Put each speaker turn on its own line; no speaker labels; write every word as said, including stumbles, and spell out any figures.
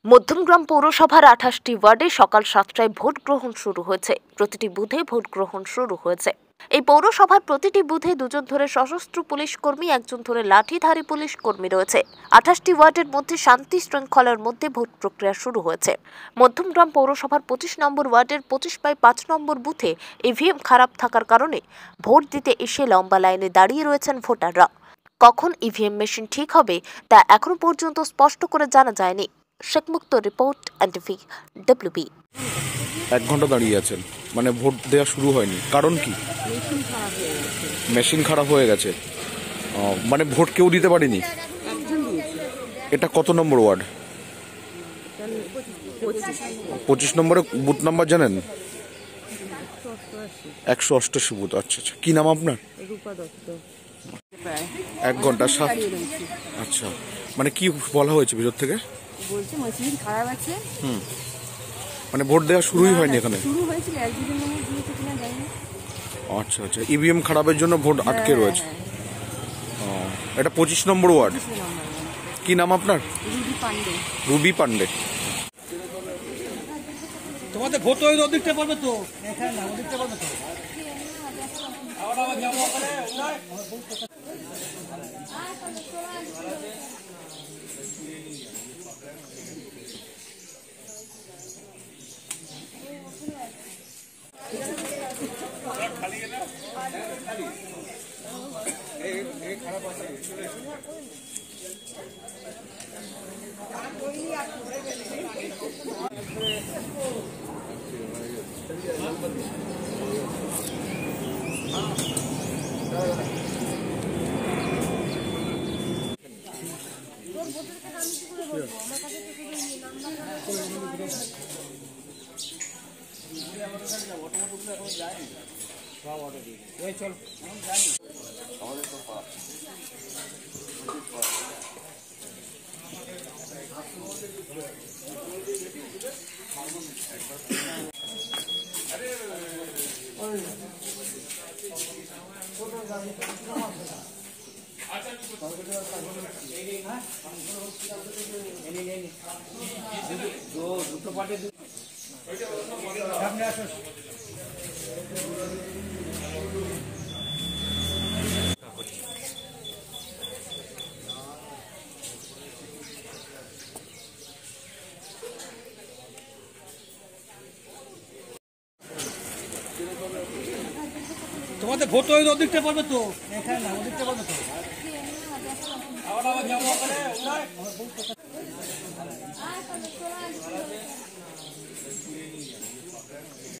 মধ্যমগ্রাম পৌরসভার আঠাশটি ওয়ার্ডে সকাল সাতটায় ভোট গ্রহণ শুরু হয়েছে। প্রতিটি বুথে ভোট গ্রহণ শুরু হয়েছে। এই পৌরসভার প্রতিটি বুথে দুজন ধরে সশস্ত্র পুলিশ কর্মী, একজন ধরে লাঠিধারী পুলিশ কর্মী রয়েছে। আঠাশটি ওয়ার্ডের মধ্যে শান্তি শৃঙ্খলার মধ্যে ভোট প্রক্রিয়া শুরু হয়েছে। মধ্যমগ্রাম পৌরসভার পঁচিশ নম্বর ওয়ার্ডের পঁচিশ বাই পাঁচ নম্বর বুথে ইভিএম খারাপ থাকার কারণে ভোট দিতে এসে লম্বা লাইনে দাঁড়িয়ে রয়েছেন ভোটাররা। কখন ইভিএম মেশিন ঠিক হবে তা এখনো পর্যন্ত স্পষ্ট করে জানা যায়নি। শেখ মুক্ত রিপোর্ট, এনটিভিডব্লিউবি।
এক ঘন্টা দাঁড়িয়ে আছেন, মানে ভোট দেওয়া শুরু হয়নি, কারণ কি? মেশিন খারাপ হয়ে গেছে, মানে ভোট কেউ দিতে পারেনি। এটা কত নম্বর ওয়ার্ড? পঁচিশ নম্বরে বুথ নাম্বার জানেন? একশো অষ্টাশি বুথ। আচ্ছা আচ্ছা, কি নাম আপনার? এক ঘন্টা সাত। আচ্ছা, মানে কি বলা হয়েছে ভিতর থেকে?
বলছে মেশিন খারাপ আছে।
হুম, মানে ভোট দেওয়া শুরুই হয়নি এখানে?
শুরু হয়েছিল, এক দুদিন মনে দিয়েছে কিনা জানি না।
আচ্ছা আচ্ছা, ইভিএম খারাপের জন্য ভোট আটকে রয়েছে। ও, এটা পঁচিশ নম্বর ওয়ার্ড। কি নাম আপনার? রুবি পান্ডে। রুবি পান্ডে।
তোমাদের ভোট ওই ওদিকটা পারবে তো, এখানে না ওদিকটা পারবে তো। আবার আবার যাবো ওখানে ওখানে খালি গেল খালি এই এই খারাপ আছে চল দুটো পার্টি সামনে আসো। তোমাদের ভোট ওই ওদিকটা পারবে তো, এখানে না ওদিকটা পারবে তো। আবার আবার যাবো ওখানে ওখানে